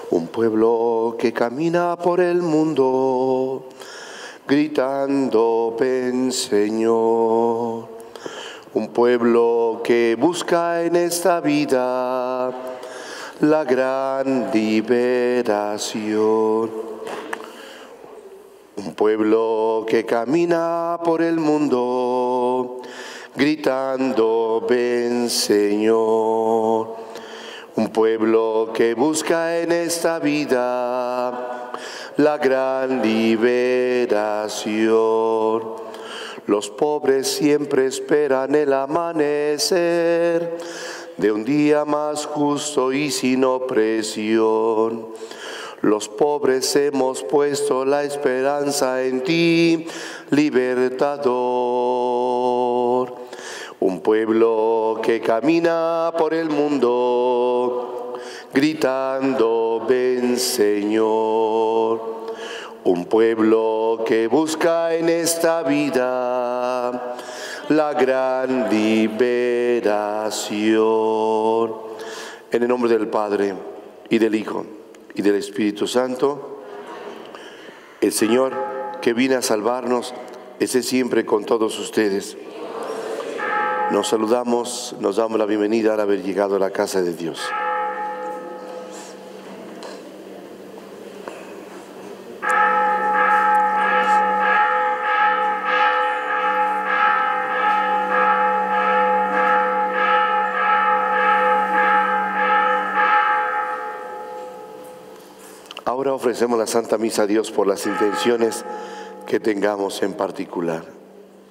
Un pueblo que camina por el mundo, gritando, ven Señor. Un pueblo que busca en esta vida la gran liberación. Un pueblo que camina por el mundo, gritando, ven Señor. Un pueblo que busca en esta vida la gran liberación. Los pobres siempre esperan el amanecer de un día más justo y sin opresión. Los pobres hemos puesto la esperanza en ti, libertador. Un pueblo que camina por el mundo, gritando, ven Señor. Un pueblo que busca en esta vida la gran liberación. En el nombre del Padre, y del Hijo, y del Espíritu Santo, el Señor que viene a salvarnos, esté siempre con todos ustedes. Nos saludamos, nos damos la bienvenida al haber llegado a la casa de Dios. Ahora ofrecemos la Santa Misa a Dios por las intenciones que tengamos en particular.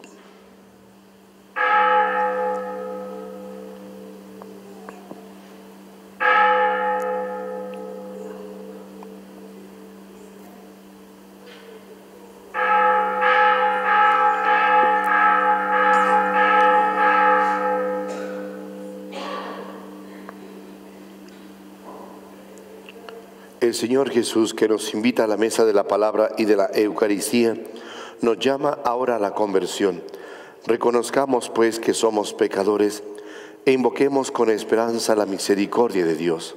El Señor Jesús, que nos invita a la mesa de la palabra y de la Eucaristía, nos llama ahora a la conversión. Reconozcamos pues que somos pecadores e invoquemos con esperanza la misericordia de Dios.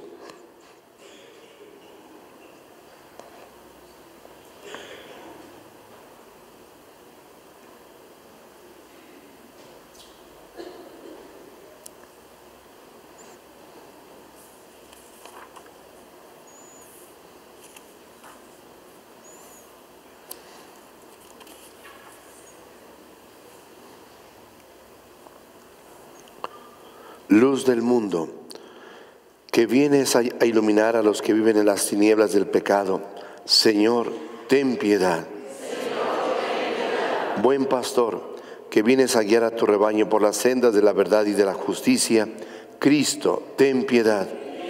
Luz del mundo, que vienes a iluminar a los que viven en las tinieblas del pecado, Señor, ten piedad. Buen pastor, que vienes a guiar a tu rebaño por las sendas de la verdad y de la justicia, Cristo, ten piedad.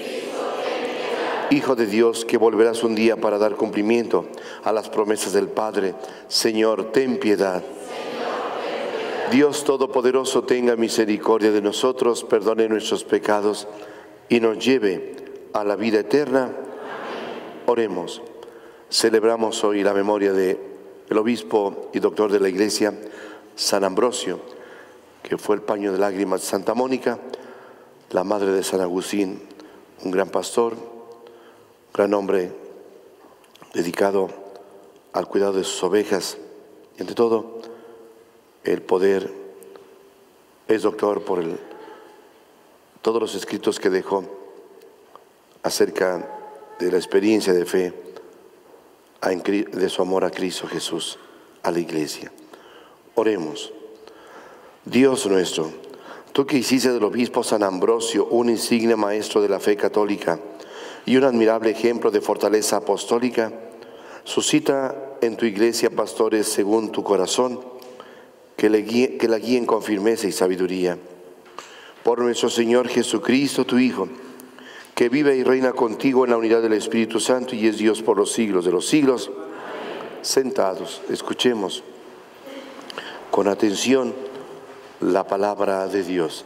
Hijo de Dios, que volverás un día para dar cumplimiento a las promesas del Padre, Señor, ten piedad. Dios Todopoderoso, tenga misericordia de nosotros, perdone nuestros pecados y nos lleve a la vida eterna. Amén. Oremos. Celebramos hoy la memoria del obispo y doctor de la Iglesia, San Ambrosio, que fue el paño de lágrimas de Santa Mónica, la madre de San Agustín, un gran pastor, gran hombre dedicado al cuidado de sus ovejas y ante todo el poder. Es doctor por todos los escritos que dejó acerca de la experiencia de fe, de su amor a Cristo Jesús, a la Iglesia. Oremos. Dios nuestro, tú que hiciste del obispo San Ambrosio un insigne maestro de la fe católica y un admirable ejemplo de fortaleza apostólica, suscita en tu Iglesia pastores según tu corazón, que la guíen con firmeza y sabiduría. Por nuestro Señor Jesucristo, tu Hijo, que vive y reina contigo en la unidad del Espíritu Santo y es Dios por los siglos de los siglos. Sentados, escuchemos con atención la palabra de Dios.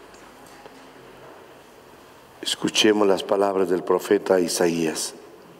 Escuchemos las palabras del profeta Isaías.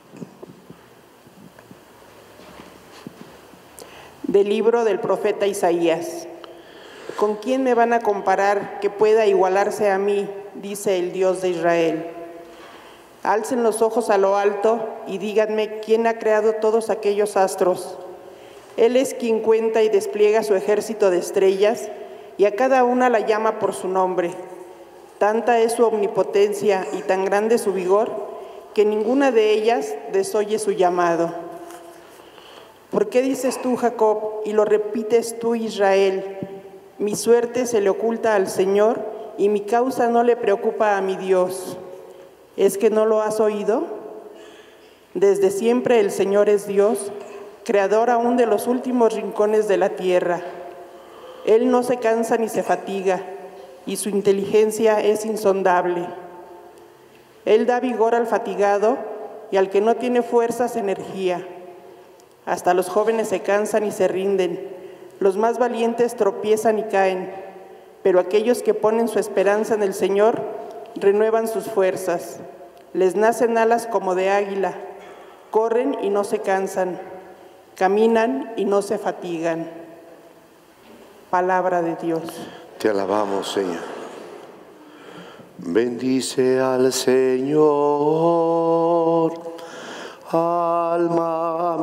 Del libro del profeta Isaías. ¿Con quién me van a comparar que pueda igualarse a mí? Dice el Dios de Israel. Alcen los ojos a lo alto y díganme quién ha creado todos aquellos astros. Él es quien cuenta y despliega su ejército de estrellas y a cada una la llama por su nombre. Tanta es su omnipotencia y tan grande su vigor que ninguna de ellas desoye su llamado. ¿Por qué dices tú, Jacob, y lo repites tú, Israel? Mi suerte se le oculta al Señor y mi causa no le preocupa a mi Dios. ¿Es que no lo has oído? Desde siempre el Señor es Dios, creador aún de los últimos rincones de la tierra. Él no se cansa ni se fatiga, y su inteligencia es insondable. Él da vigor al fatigado y al que no tiene fuerzas, energía. Hasta los jóvenes se cansan y se rinden, los más valientes tropiezan y caen, pero aquellos que ponen su esperanza en el Señor renuevan sus fuerzas. Les nacen alas como de águila, corren y no se cansan, caminan y no se fatigan. Palabra de Dios. Te alabamos, Señor. Bendice al Señor, alma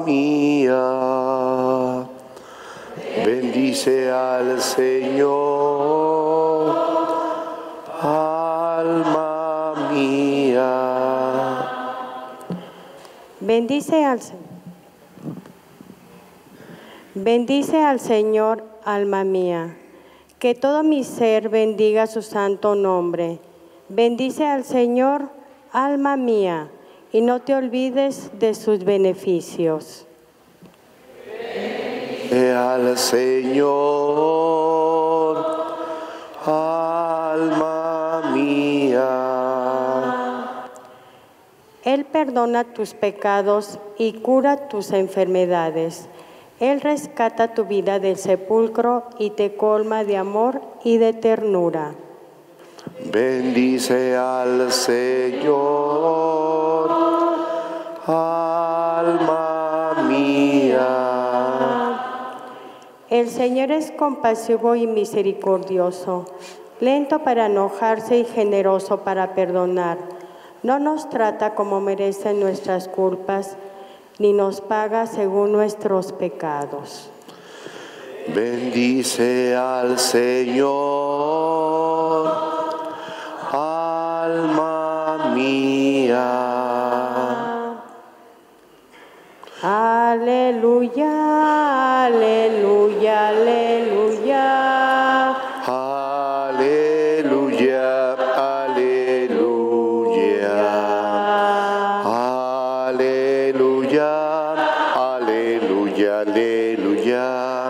mía. Bendice al Señor, alma mía. Bendice al Señor, alma mía. Que todo mi ser bendiga su santo nombre. Bendice al Señor, alma mía, y no te olvides de sus beneficios. Bendice al Señor, alma mía. Él perdona tus pecados y cura tus enfermedades. Él rescata tu vida del sepulcro y te colma de amor y de ternura. Bendice al Señor, alma mía. El Señor es compasivo y misericordioso, lento para enojarse y generoso para perdonar. No nos trata como merecen nuestras culpas, ni nos paga según nuestros pecados. Bendice al Señor, alma mía. Aleluya, aleluya, aleluya. Aleluya, aleluya. Aleluya, aleluya, aleluya.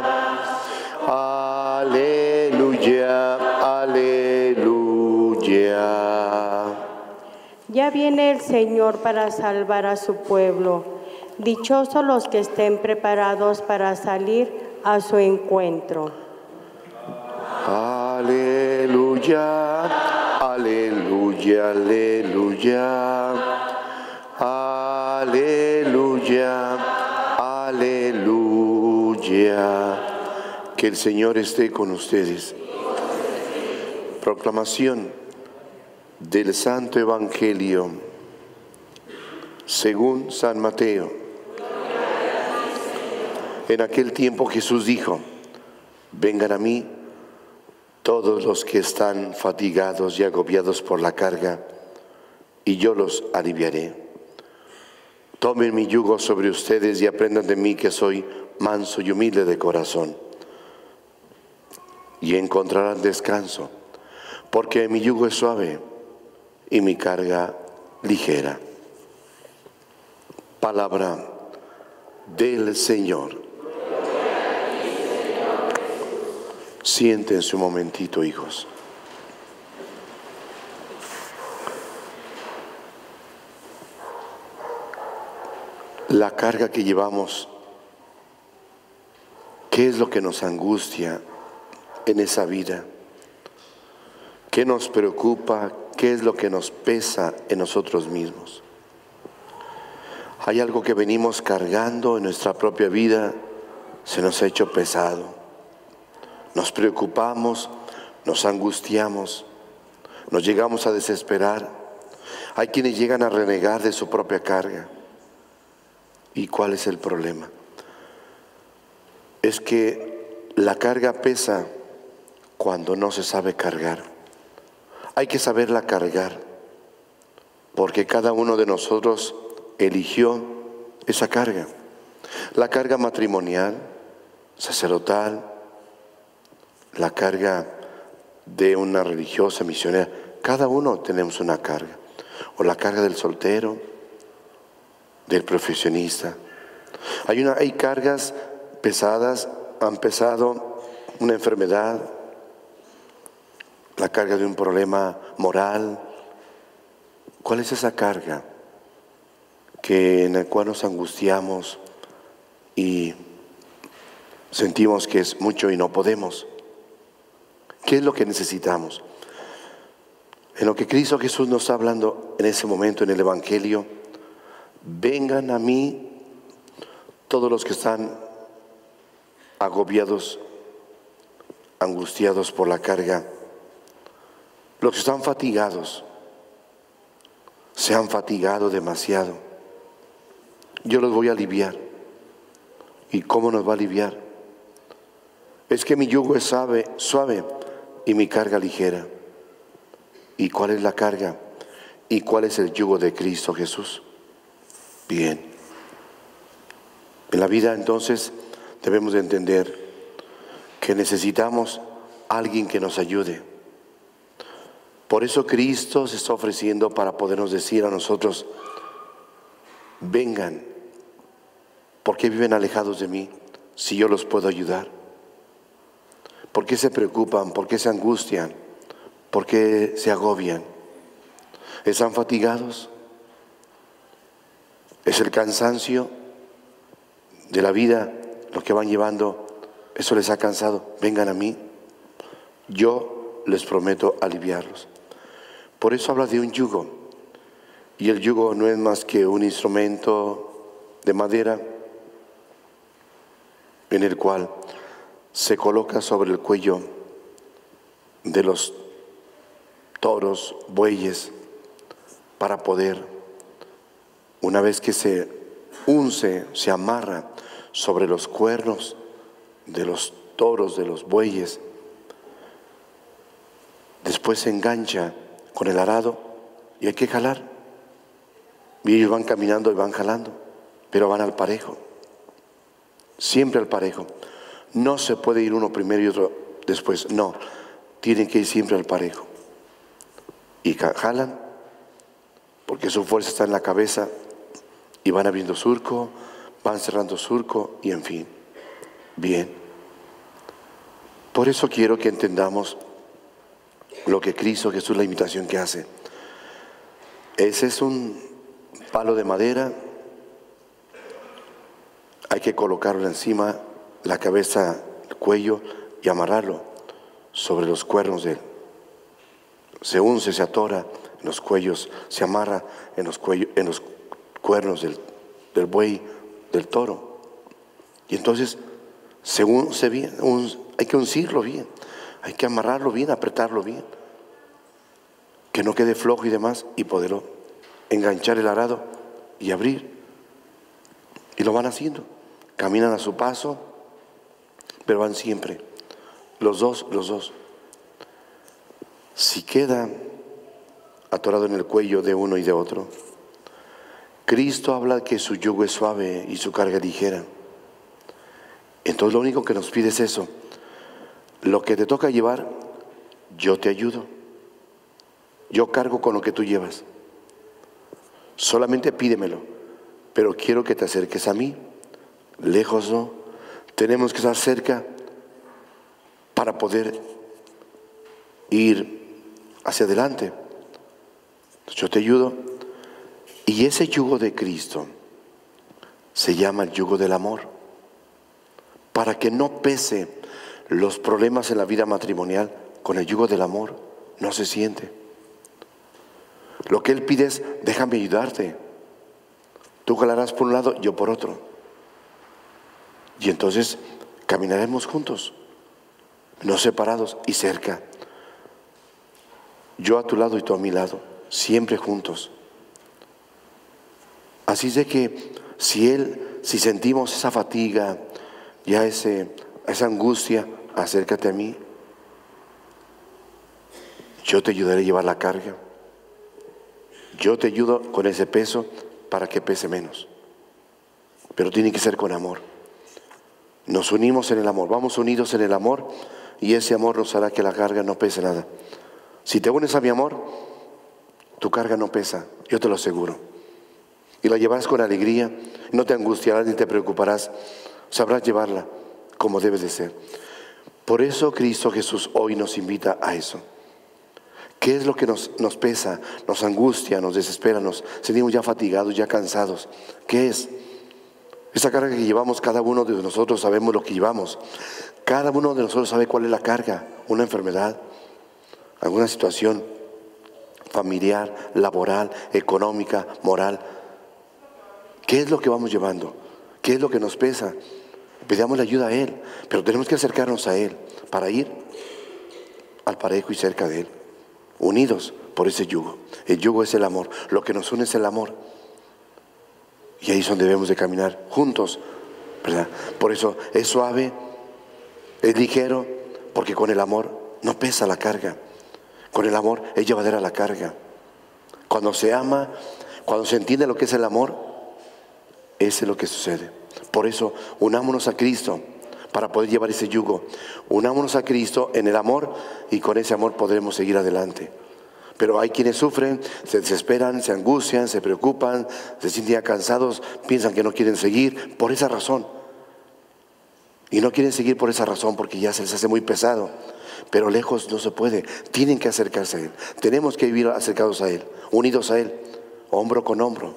Aleluya, aleluya. Ya viene el Señor para salvar a su pueblo. Dichosos los que estén preparados para salir a su encuentro. Aleluya, aleluya, aleluya. Aleluya, aleluya. Que el Señor esté con ustedes. Proclamación del Santo Evangelio según San Mateo. En aquel tiempo Jesús dijo: vengan a mí todos los que están fatigados y agobiados por la carga, y yo los aliviaré. Tomen mi yugo sobre ustedes y aprendan de mí, que soy manso y humilde de corazón, y encontrarán descanso, porque mi yugo es suave y mi carga ligera. Palabra del Señor. Siéntense un momentito, hijos. La carga que llevamos, ¿qué es lo que nos angustia en esa vida? ¿Qué nos preocupa? ¿Qué es lo que nos pesa en nosotros mismos? Hay algo que venimos cargando en nuestra propia vida, se nos ha hecho pesado. Nos preocupamos, nos angustiamos, nos llegamos a desesperar. Hay quienes llegan a renegar de su propia carga. ¿Y cuál es el problema? Es que la carga pesa cuando no se sabe cargar. Hay que saberla cargar, porque cada uno de nosotros eligió esa carga. La carga matrimonial, sacerdotal, la carga de una religiosa, misionera. Cada uno tenemos una carga. O la carga del soltero, del profesionista. Hay cargas pesadas, han pesado una enfermedad, la carga de un problema moral. ¿Cuál es esa carga en la cual nos angustiamos y sentimos que es mucho y no podemos? ¿Qué es lo que necesitamos? En lo que Cristo Jesús nos está hablando en ese momento en el Evangelio: vengan a mí todos los que están agobiados, angustiados por la carga, los que están fatigados, se han fatigado demasiado. Yo los voy a aliviar. ¿Y cómo nos va a aliviar? Es que mi yugo es suave y mi carga ligera. ¿Y cuál es la carga? ¿Y cuál es el yugo de Cristo Jesús? Bien. En la vida entonces debemos de entender que necesitamos a alguien que nos ayude. Por eso Cristo se está ofreciendo para podernos decir a nosotros: vengan. ¿Por qué viven alejados de mí si yo los puedo ayudar? ¿Por qué se preocupan? ¿Por qué se angustian? ¿Por qué se agobian? ¿Están fatigados? ¿Es el cansancio de la vida lo que van llevando? ¿Eso les ha cansado? Vengan a mí. Yo les prometo aliviarlos. Por eso habla de un yugo. Y el yugo no es más que un instrumento de madera en el cual se coloca sobre el cuello de los toros, bueyes, para poder, una vez que se unce, se amarra sobre los cuernos de los toros, de los bueyes, después se engancha con el arado y hay que jalar. Y ellos van caminando y van jalando, pero van al parejo, siempre al parejo. No se puede ir uno primero y otro después, no, tienen que ir siempre al parejo. Y jalan, porque su fuerza está en la cabeza, y van abriendo surco, van cerrando surco, y en fin. Bien. Por eso quiero que entendamos lo que Cristo Jesús, la invitación que hace. Ese es un palo de madera, hay que colocarlo encima, la cabeza, el cuello, y amarrarlo sobre los cuernos de él. Se unce, se atora en los cuellos, se amarra en los cuernos del buey, del toro. Y entonces se unce bien, hay que uncirlo bien, hay que amarrarlo bien, apretarlo bien, que no quede flojo y demás, y poderlo enganchar el arado y abrir. Y lo van haciendo, caminan a su paso, pero van siempre, los dos. Si queda atorado en el cuello de uno y de otro, Cristo habla que su yugo es suave y su carga ligera. Entonces lo único que nos pide es eso: lo que te toca llevar, yo te ayudo, yo cargo con lo que tú llevas. Solamente pídemelo, pero quiero que te acerques a mí. Lejos no, tenemos que estar cerca para poder ir hacia adelante. Yo te ayudo. Y ese yugo de Cristo se llama el yugo del amor, para que no pese los problemas en la vida matrimonial. Con el yugo del amor no se siente. Lo que Él pide es: déjame ayudarte. Tú jalarás por un lado, yo por otro. Y entonces caminaremos juntos, no separados y cerca. Yo a tu lado y tú a mi lado, siempre juntos. Así es de que si sentimos esa fatiga, ya esa angustia, acércate a mí. Yo te ayudaré a llevar la carga. Yo te ayudo con ese peso para que pese menos. Pero tiene que ser con amor. Nos unimos en el amor, vamos unidos en el amor, y ese amor nos hará que la carga no pese nada. Si te unes a mi amor, tu carga no pesa, yo te lo aseguro. Y la llevarás con alegría, no te angustiarás ni te preocuparás, sabrás llevarla como debe de ser. Por eso Cristo Jesús hoy nos invita a eso. ¿Qué es lo que nos pesa, nos angustia, nos desespera, nos sentimos ya fatigados, ya cansados? ¿Qué es? Esa carga que llevamos, cada uno de nosotros sabemos lo que llevamos. Cada uno de nosotros sabe cuál es la carga, una enfermedad, alguna situación familiar, laboral, económica, moral. ¿Qué es lo que vamos llevando? ¿Qué es lo que nos pesa? Pidamos la ayuda a Él, pero tenemos que acercarnos a Él para ir al parejo y cerca de Él, unidos por ese yugo. El yugo es el amor, lo que nos une es el amor. Y ahí es donde debemos de caminar juntos, ¿verdad? Por eso es suave, es ligero, porque con el amor no pesa la carga. Con el amor es llevadera la carga. Cuando se ama, cuando se entiende lo que es el amor, eso es lo que sucede. Por eso unámonos a Cristo para poder llevar ese yugo. Unámonos a Cristo en el amor, y con ese amor podremos seguir adelante. Pero hay quienes sufren, se desesperan, se angustian, se preocupan, se sienten ya cansados, piensan que no quieren seguir por esa razón. Y no quieren seguir por esa razón porque ya se les hace muy pesado. Pero lejos no se puede, tienen que acercarse a Él. Tenemos que vivir acercados a Él, unidos a Él, hombro con hombro.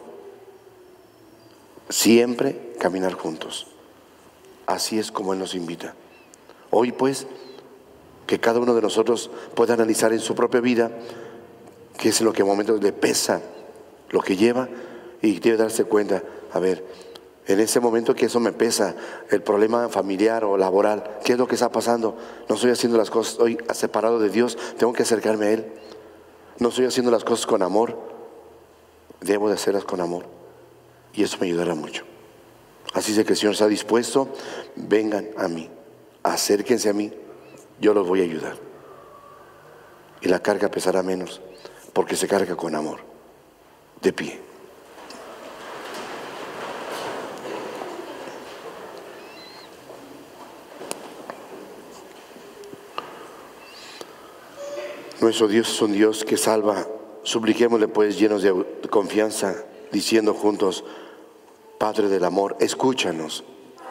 Siempre caminar juntos. Así es como Él nos invita. Hoy pues, que cada uno de nosotros pueda analizar en su propia vida qué es lo que en momentos le pesa, lo que lleva, y debe darse cuenta, a ver, en ese momento que eso me pesa, el problema familiar o laboral, ¿qué es lo que está pasando? No estoy haciendo las cosas, estoy separado de Dios, tengo que acercarme a Él. No estoy haciendo las cosas con amor, debo de hacerlas con amor, y eso me ayudará mucho. Así es que el Señor está dispuesto, vengan a mí, acérquense a mí, yo los voy a ayudar. Y la carga pesará menos, porque se carga con amor. De pie. Nuestro Dios es un Dios que salva. Supliquémosle pues llenos de confianza, diciendo juntos: Padre del amor, escúchanos.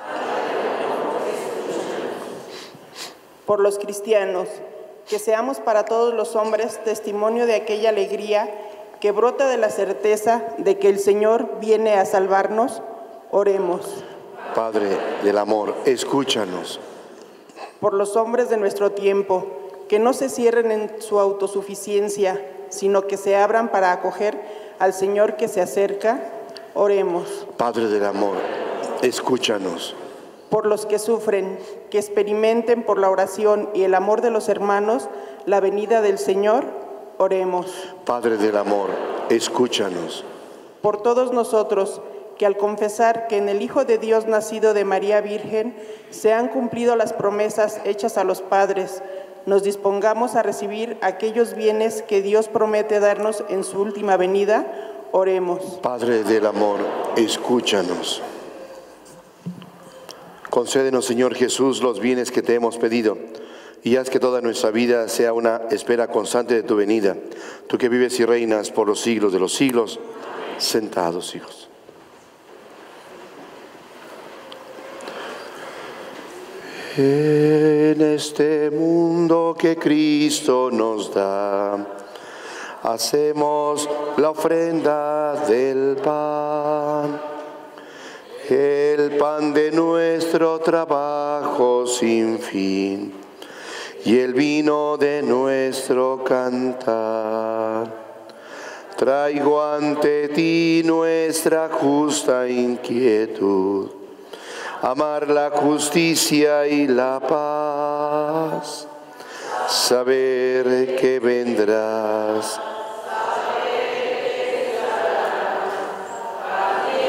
Por los cristianos, que seamos para todos los hombres testimonio de aquella alegría que brota de la certeza de que el Señor viene a salvarnos, oremos. Padre del amor, escúchanos. Por los hombres de nuestro tiempo, que no se cierren en su autosuficiencia, sino que se abran para acoger al Señor que se acerca, oremos. Padre del amor, escúchanos. Por los que sufren, que experimenten por la oración y el amor de los hermanos la venida del Señor, oremos. Padre del amor, escúchanos. Por todos nosotros, que al confesar que en el Hijo de Dios nacido de María Virgen se han cumplido las promesas hechas a los padres, nos dispongamos a recibir aquellos bienes que Dios promete darnos en su última venida, oremos. Padre del amor, escúchanos. Concédenos, Señor Jesús, los bienes que te hemos pedido, y haz que toda nuestra vida sea una espera constante de tu venida. Tú que vives y reinas por los siglos de los siglos. Sentados, hijos. En este mundo que Cristo nos da, hacemos la ofrenda del pan. El pan de nuestro trabajo sin fin y el vino de nuestro cantar. Traigo ante ti nuestra justa inquietud, amar la justicia y la paz, saber que vendrás.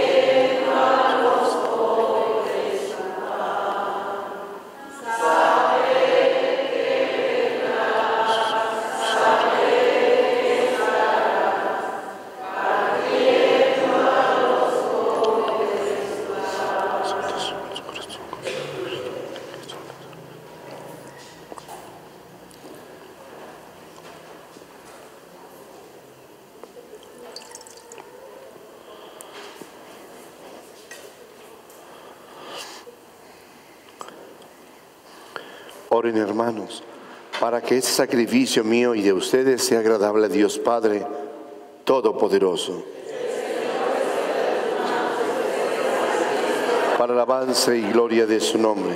Oren, hermanos, para que este sacrificio mío y de ustedes sea agradable a Dios Padre Todopoderoso. Para alabanza y gloria de su nombre.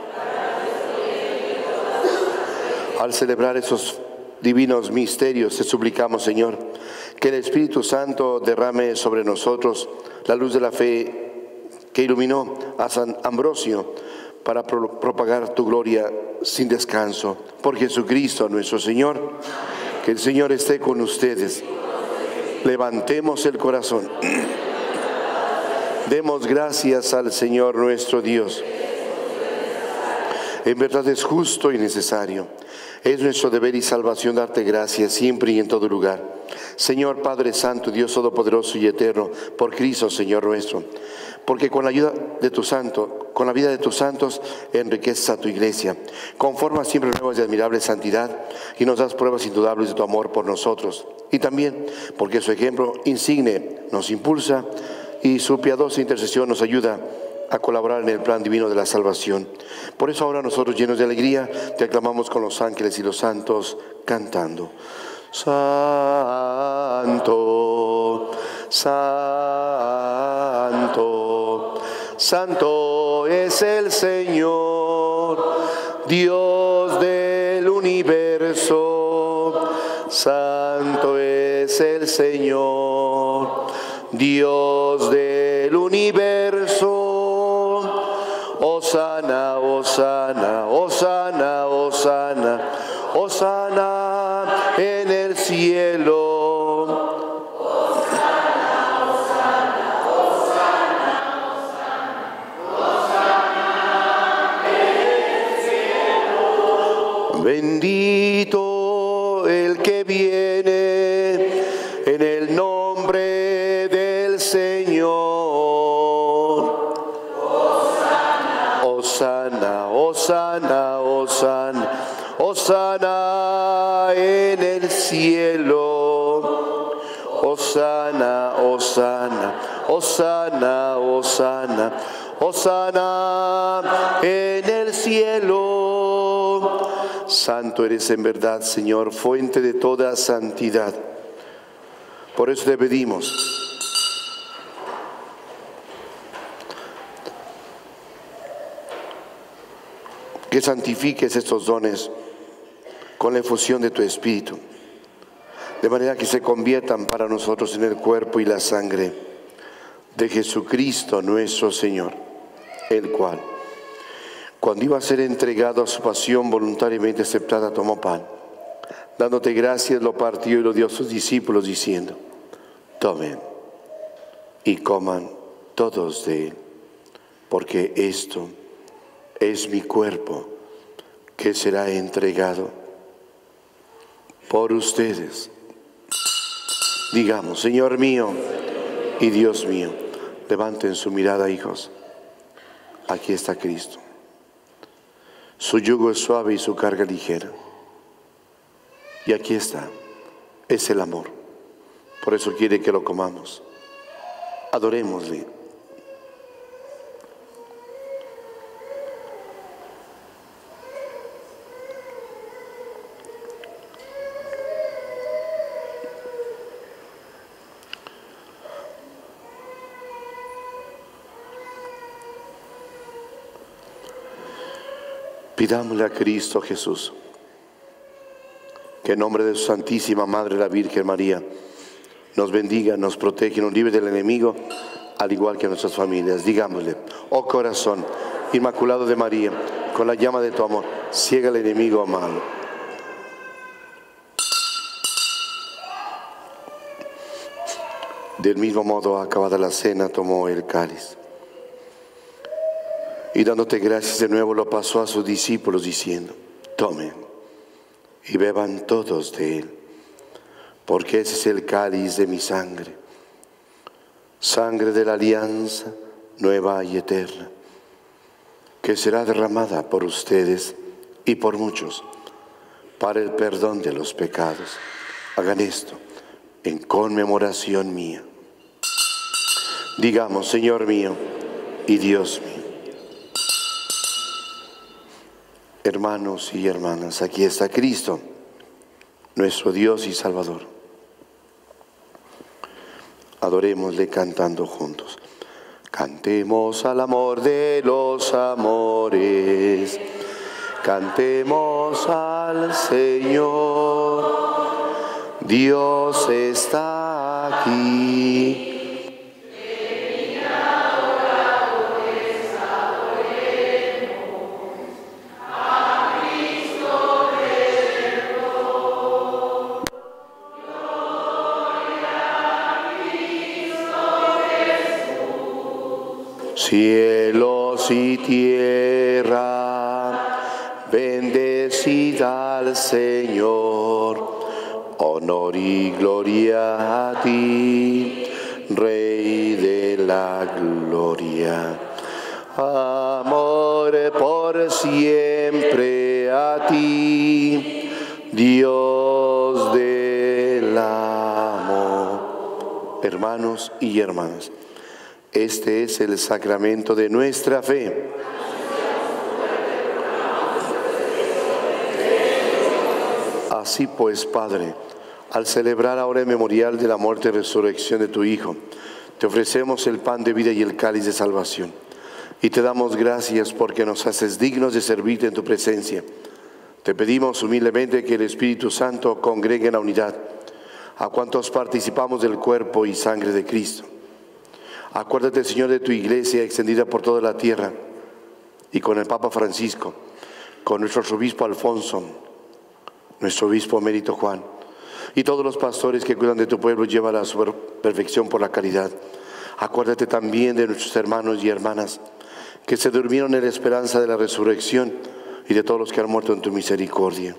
Al celebrar esos divinos misterios, te suplicamos, Señor, que el Espíritu Santo derrame sobre nosotros la luz de la fe que iluminó a San Ambrosio para propagar tu gloria sin descanso. Por Jesucristo nuestro Señor, que el Señor esté con ustedes. Levantemos el corazón. Demos gracias al Señor nuestro Dios. En verdad es justo y necesario. Es nuestro deber y salvación darte gracias siempre y en todo lugar. Señor Padre Santo, Dios Todopoderoso y Eterno, por Cristo, Señor nuestro. Porque con la ayuda de tu Santo, con la vida de tus santos, enriqueces a tu iglesia. Conforma siempre nuevas y admirables santidad y nos das pruebas indudables de tu amor por nosotros. Y también porque su ejemplo insigne nos impulsa y su piadosa intercesión nos ayuda a colaborar en el plan divino de la salvación. Por eso ahora nosotros, llenos de alegría, te aclamamos con los ángeles y los santos, cantando: Santo, Santo, Santo es el Señor, Dios del universo. Santo es el Señor, Dios del universo. Hosana, hosana, hosana, hosana, hosana en el cielo. Hosana, hosana, hosana, hosana en el cielo. Bendito el que viene en el nombre del Señor. Hosana, hosana, hosana, hosana en el cielo. Hosana, hosana, hosana, hosana, hosana en el cielo. Santo eres en verdad, Señor, fuente de toda santidad. Por eso te pedimos que santifiques estos dones con la efusión de tu Espíritu, de manera que se conviertan para nosotros en el cuerpo y la sangre de Jesucristo nuestro Señor, el cual, cuando iba a ser entregado a su pasión voluntariamente aceptada, tomó pan, dándote gracias, lo partió y lo dio a sus discípulos, diciendo: tomen y coman todos de él, porque esto es mi cuerpo que será entregado por ustedes. Digamos: Señor mío y Dios mío. Levanten su mirada, hijos. Aquí está Cristo. Su yugo es suave y su carga ligera. Y aquí está. Es el amor. Por eso quiere que lo comamos. Adorémosle. Pidámosle a Cristo Jesús que en nombre de su Santísima Madre, la Virgen María, nos bendiga, nos protege, nos libre del enemigo, al igual que nuestras familias. Digámosle: oh corazón inmaculado de María, con la llama de tu amor, ciega al enemigo malo. Del mismo modo, acabada la cena, tomó el cáliz y dándote gracias de nuevo lo pasó a sus discípulos diciendo: tomen y beban todos de él, porque ese es el cáliz de mi sangre, sangre de la alianza nueva y eterna, que será derramada por ustedes y por muchos para el perdón de los pecados. Hagan esto en conmemoración mía. Digamos: Señor mío y Dios mío. Hermanos y hermanas, aquí está Cristo, nuestro Dios y Salvador. Adorémosle cantando juntos. Cantemos al amor de los amores, cantemos al Señor. Dios está aquí. Cielos y tierra, bendecid al Señor. Honor y gloria a ti, Rey de la gloria. Amor por siempre a ti, Dios del amor. Hermanos y hermanas, este es el sacramento de nuestra fe. Así pues, Padre, al celebrar ahora el memorial de la muerte y resurrección de tu Hijo, te ofrecemos el pan de vida y el cáliz de salvación. Y te damos gracias porque nos haces dignos de servirte en tu presencia. Te pedimos humildemente que el Espíritu Santo congregue en la unidad a cuantos participamos del cuerpo y sangre de Cristo. Acuérdate, Señor, de tu iglesia extendida por toda la tierra, y con el Papa Francisco, con nuestro arzobispo Alfonso, nuestro obispo emérito Juan, y todos los pastores que cuidan de tu pueblo, llévala a su perfección por la caridad. Acuérdate también de nuestros hermanos y hermanas que se durmieron en la esperanza de la resurrección, y de todos los que han muerto en tu misericordia.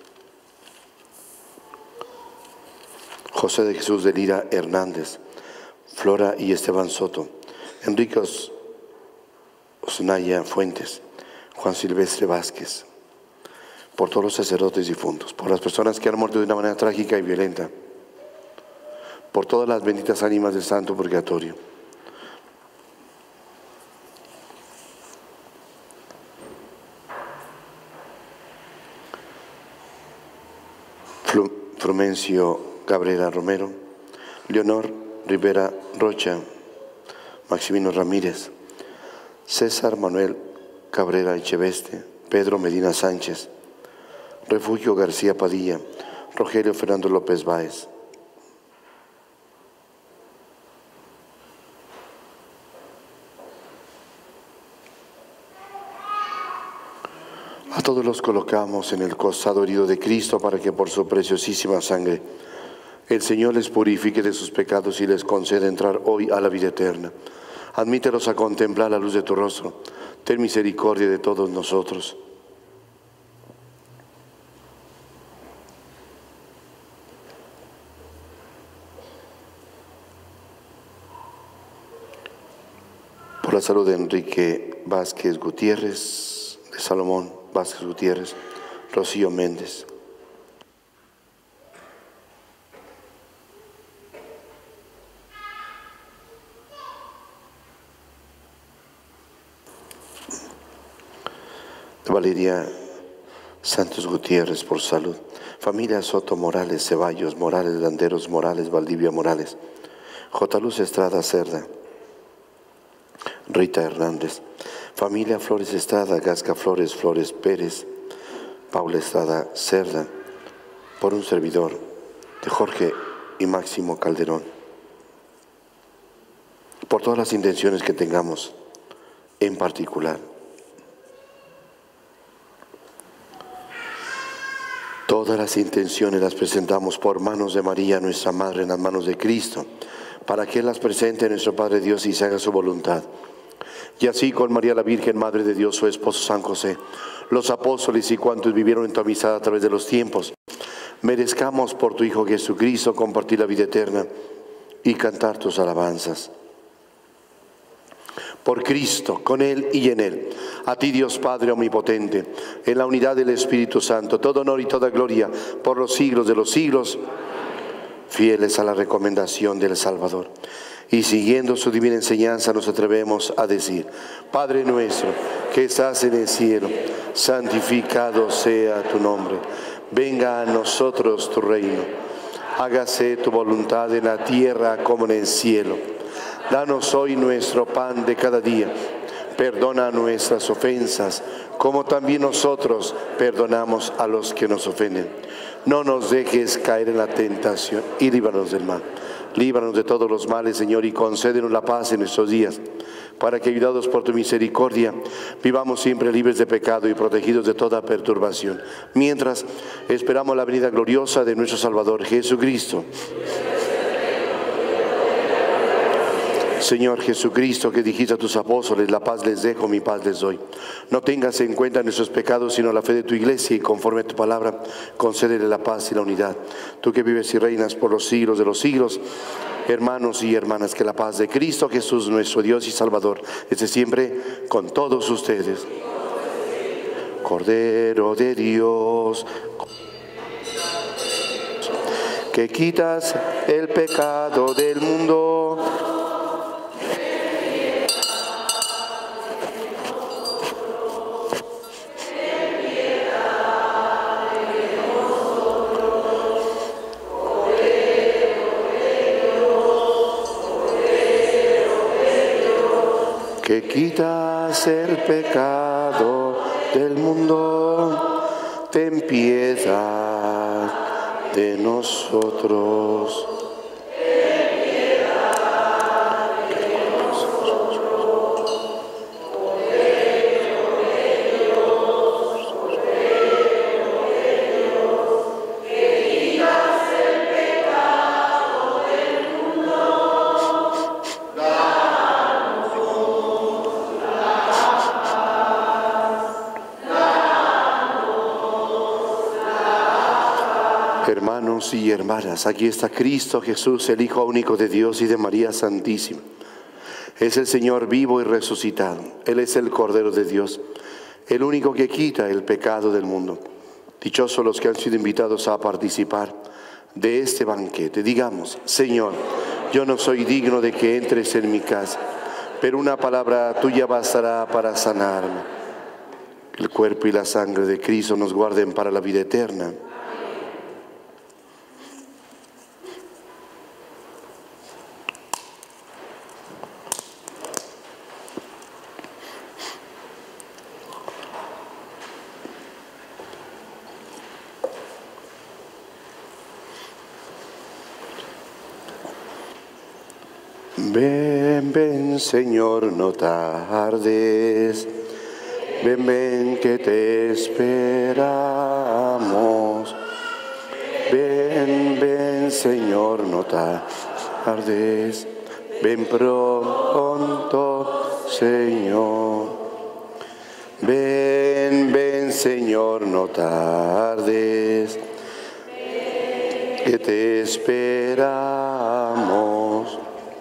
José de Jesús de Lira Hernández, Flora y Esteban Soto, Enrique Osnaya Fuentes, Juan Silvestre Vázquez, por todos los sacerdotes difuntos, por las personas que han muerto de una manera trágica y violenta, por todas las benditas ánimas del Santo Purgatorio. Frumencio Cabrera Romero, Leonor Rivera Rocha, Maximino Ramírez, César Manuel Cabrera Echeveste, Pedro Medina Sánchez, Refugio García Padilla, Rogelio Fernando López Báez. A todos los colocamos en el costado herido de Cristo para que por su preciosísima sangre el Señor les purifique de sus pecados y les conceda entrar hoy a la vida eterna. Admítelos a contemplar la luz de tu rostro. Ten misericordia de todos nosotros. Por la salud de Enrique Vázquez Gutiérrez, de Salomón Vázquez Gutiérrez, Rocío Méndez. Valeria Santos Gutiérrez, por salud. Familia Soto Morales, Ceballos Morales, Landeros Morales, Valdivia Morales. J. Luz Estrada Cerda, Rita Hernández. Familia Flores Estrada, Gasca Flores, Flores Pérez, Paula Estrada Cerda, por un servidor, de Jorge y Máximo Calderón. Por todas las intenciones que tengamos, en particular. Todas las intenciones las presentamos por manos de María, nuestra Madre, en las manos de Cristo, para que Él las presente a nuestro Padre Dios y se haga su voluntad. Y así con María la Virgen, Madre de Dios, su esposo San José, los apóstoles y cuantos vivieron en tu amistad a través de los tiempos, merezcamos por tu Hijo Jesucristo compartir la vida eterna y cantar tus alabanzas. Por Cristo, con Él y en Él, a ti Dios Padre omnipotente, en la unidad del Espíritu Santo, todo honor y toda gloria por los siglos de los siglos, fieles a la recomendación del Salvador. Y siguiendo su divina enseñanza nos atrevemos a decir: Padre nuestro, que estás en el cielo, santificado sea tu nombre. Venga a nosotros tu reino. Hágase tu voluntad en la tierra como en el cielo. Danos hoy nuestro pan de cada día. Perdona nuestras ofensas, como también nosotros perdonamos a los que nos ofenden. No nos dejes caer en la tentación y líbranos del mal. Líbranos de todos los males, Señor, y concédenos la paz en nuestros días, para que, ayudados por tu misericordia, vivamos siempre libres de pecado y protegidos de toda perturbación, mientras esperamos la venida gloriosa de nuestro Salvador Jesucristo. Señor Jesucristo, que dijiste a tus apóstoles, la paz les dejo, mi paz les doy. No tengas en cuenta nuestros pecados, sino la fe de tu iglesia, y conforme a tu palabra, concédele la paz y la unidad. Tú que vives y reinas por los siglos de los siglos, hermanos y hermanas, que la paz de Cristo Jesús, nuestro Dios y Salvador, esté siempre con todos ustedes. Cordero de Dios, que quitas el pecado del mundo, que quitas el pecado del mundo, ten piedad de nosotros. Hermanos y hermanas, aquí está Cristo Jesús, el Hijo único de Dios y de María Santísima. Es el Señor vivo y resucitado. Él es el Cordero de Dios, el único que quita el pecado del mundo. Dichosos los que han sido invitados a participar de este banquete. Digamos: Señor, yo no soy digno de que entres en mi casa, pero una palabra tuya bastará para sanarme. Que el cuerpo y la sangre de Cristo nos guarden para la vida eterna. Ven, ven, Señor, no tardes. Ven, ven, que te esperamos. Ven, ven, Señor, no tardes. Ven pronto, Señor. Ven, ven, Señor, no tardes. Que te esperamos.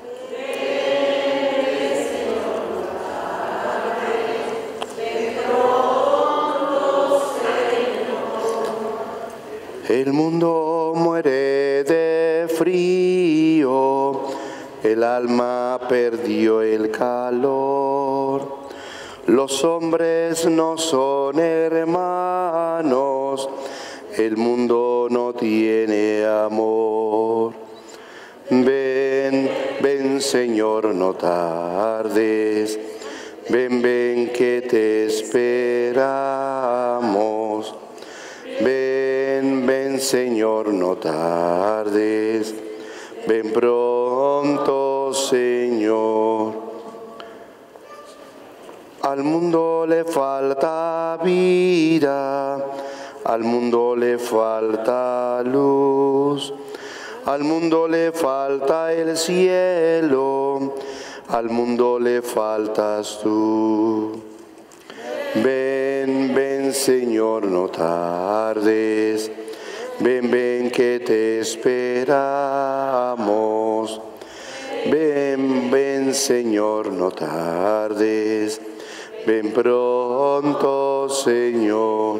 El mundo muere de frío, el alma perdió el calor. Los hombres no son hermanos, el mundo no tiene amor. Ven, ven, Señor, no tardes. Ven, ven, que te esperamos. Ven, ven, Señor, no tardes. Ven pronto, Señor. Al mundo le falta vida, al mundo le falta luz, al mundo le falta el cielo, al mundo le faltas tú. Ven, ven, Señor, no tardes. Ven, ven, que te esperamos. Ven, ven, Señor, no tardes. Ven pronto, Señor.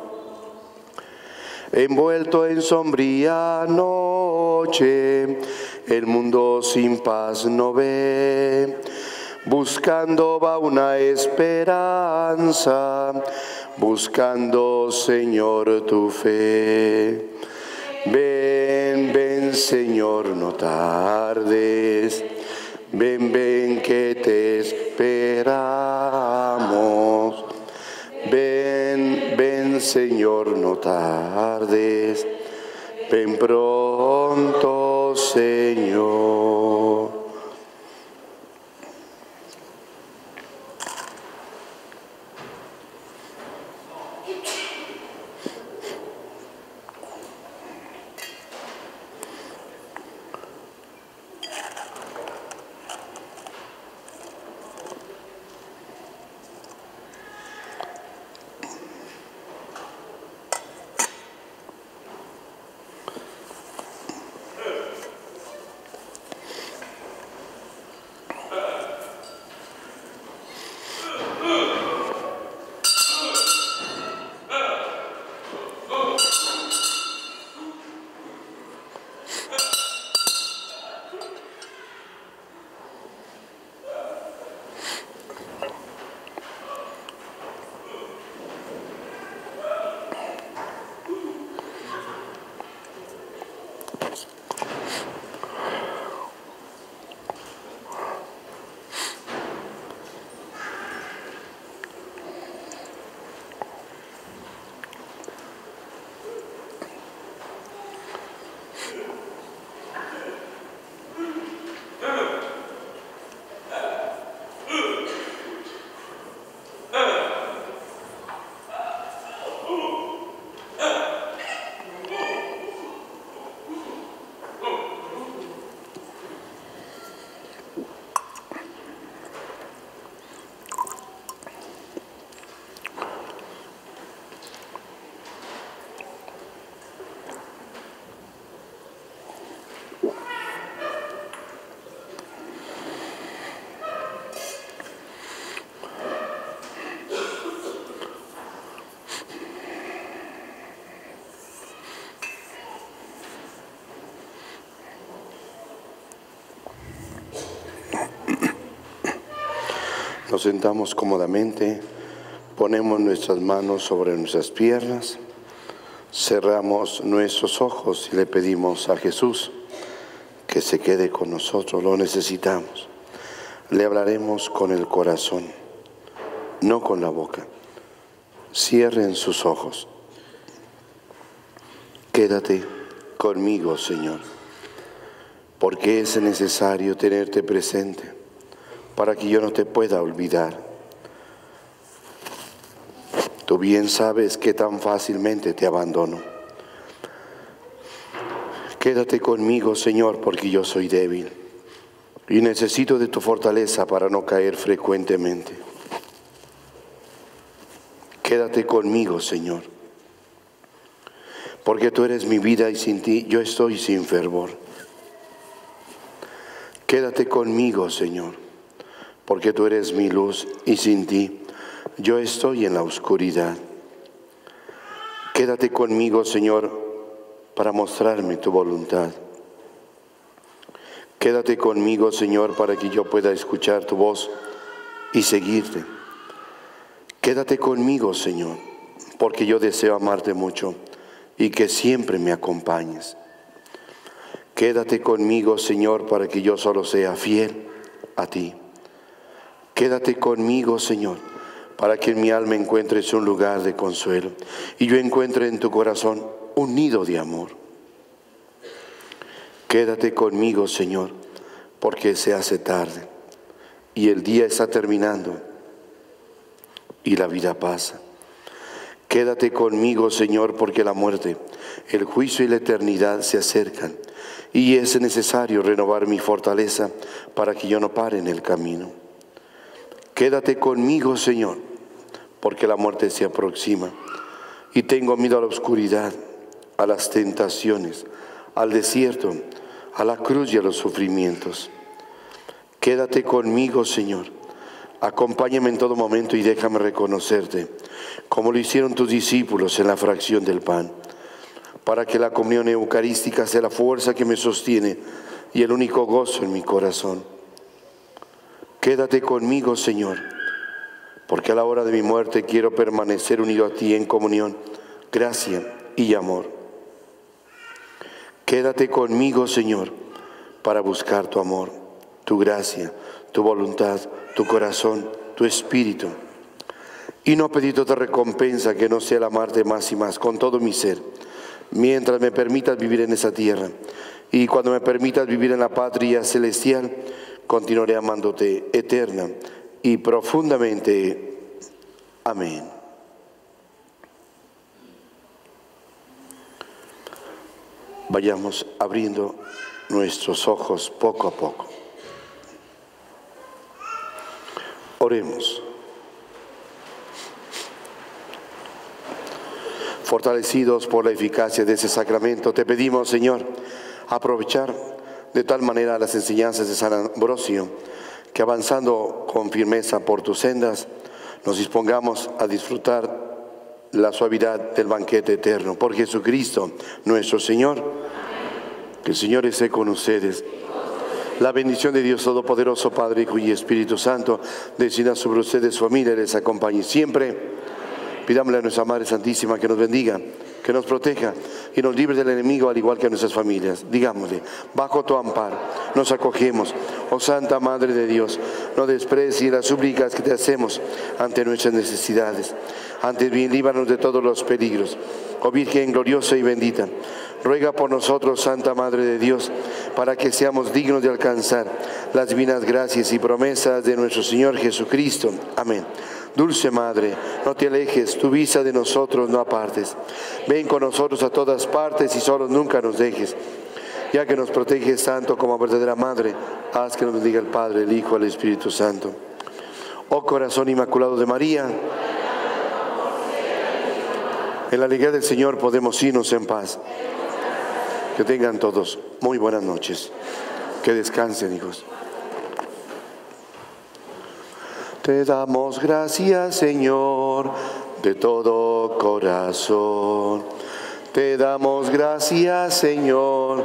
Envuelto en sombría noche, el mundo sin paz no ve. buscando va una esperanza, buscando, Señor, tu fe. Ven, ven, Señor, no tardes, ven, ven, que te esperamos. Ven, ven, Señor, no tardes, ven pronto, Señor. Nos sentamos cómodamente, ponemos nuestras manos sobre nuestras piernas, cerramos nuestros ojos y le pedimos a Jesús que se quede con nosotros, lo necesitamos. Le hablaremos con el corazón, no con la boca. Cierren sus ojos. Quédate conmigo, Señor, porque es necesario tenerte presente para que yo no te pueda olvidar. Tú bien sabes que tan fácilmente te abandono. Quédate conmigo, Señor, porque yo soy débil y necesito de tu fortaleza para no caer frecuentemente. Quédate conmigo, Señor, porque tú eres mi vida y sin ti yo estoy sin fervor. Quédate conmigo, Señor, porque tú eres mi luz y sin ti yo estoy en la oscuridad. Quédate conmigo, Señor, para mostrarme tu voluntad. Quédate conmigo, Señor, para que yo pueda escuchar tu voz y seguirte. Quédate conmigo, Señor, porque yo deseo amarte mucho y que siempre me acompañes. Quédate conmigo, Señor, para que yo solo sea fiel a ti. Quédate conmigo, Señor, para que en mi alma encuentres un lugar de consuelo y yo encuentre en tu corazón un nido de amor. Quédate conmigo, Señor, porque se hace tarde y el día está terminando y la vida pasa. Quédate conmigo, Señor, porque la muerte, el juicio y la eternidad se acercan y es necesario renovar mi fortaleza para que yo no pare en el camino. Quédate conmigo, Señor, porque la muerte se aproxima y tengo miedo a la oscuridad, a las tentaciones, al desierto, a la cruz y a los sufrimientos. Quédate conmigo, Señor. Acompáñame en todo momento y déjame reconocerte, como lo hicieron tus discípulos en la fracción del pan, para que la comunión eucarística sea la fuerza que me sostiene y el único gozo en mi corazón. Quédate conmigo, Señor, porque a la hora de mi muerte quiero permanecer unido a ti en comunión, gracia y amor. Quédate conmigo, Señor, para buscar tu amor, tu gracia, tu voluntad, tu corazón, tu espíritu. Y no pedir otra recompensa que no sea el amarte más y más con todo mi ser, mientras me permitas vivir en esa tierra. Y cuando me permitas vivir en la patria celestial, continuaré amándote eterna y profundamente. Amén. Vayamos abriendo nuestros ojos poco a poco. Oremos. Fortalecidos por la eficacia de ese sacramento, te pedimos, Señor, aprovechar de tal manera las enseñanzas de San Ambrosio, que avanzando con firmeza por tus sendas, nos dispongamos a disfrutar la suavidad del banquete eterno. Por Jesucristo nuestro Señor. Que el Señor esté con ustedes. La bendición de Dios Todopoderoso, Padre, Hijo y Espíritu Santo, descienda sobre ustedes, su familia, les acompañe siempre. Pidámosle a nuestra Madre Santísima que nos bendiga, que nos proteja y nos libre del enemigo, al igual que a nuestras familias. Digámosle: bajo tu amparo nos acogemos, oh Santa Madre de Dios, no desprecies las súplicas que te hacemos ante nuestras necesidades. Antes bien, líbranos de todos los peligros. Oh Virgen gloriosa y bendita, ruega por nosotros, Santa Madre de Dios, para que seamos dignos de alcanzar las divinas gracias y promesas de nuestro Señor Jesucristo. Amén. Dulce Madre, no te alejes, tu vista de nosotros no apartes. Ven con nosotros a todas partes y solos nunca nos dejes. Ya que nos proteges tanto como verdadera Madre, haz que nos bendiga el Padre, el Hijo, el Espíritu Santo. Oh corazón inmaculado de María, en la alegría del Señor podemos irnos en paz. Que tengan todos muy buenas noches. Que descansen, hijos. Te damos gracias, Señor, de todo corazón. Te damos gracias, Señor.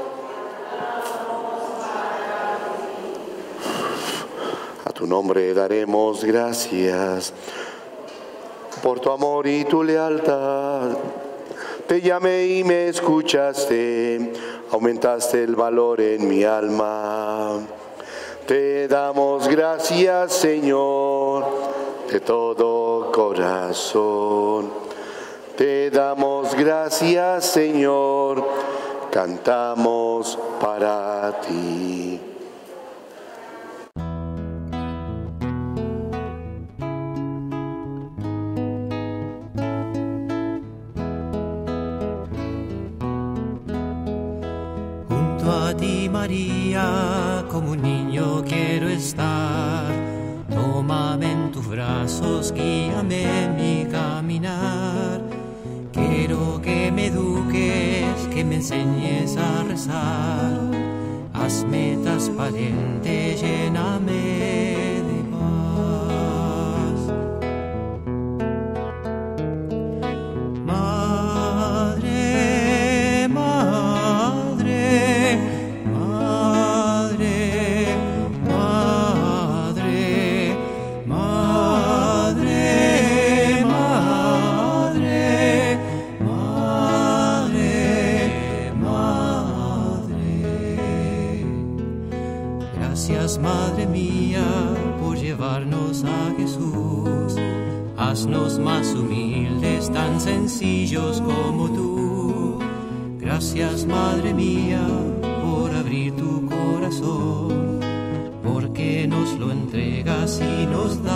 A tu nombre daremos gracias por tu amor y tu lealtad. Te llamé y me escuchaste, aumentaste el valor en mi alma. Te damos gracias, Señor, de todo corazón. Te damos gracias, Señor, cantamos para ti. Junto a ti, María, como un niño quiero estar. Tómame en tus brazos, guíame en mi caminar. Quiero que me eduques, que me enseñes a rezar. Hazme transparente, lléname de paz. Madre, madre, madre, madre, madre, madre, madre, madre. Gracias, Madre mía, por llevarnos a Jesús. Haznos más humildes, tan sencillos como tú. Gracias, Madre mía, por abrir tu corazón, porque nos lo entregas y nos das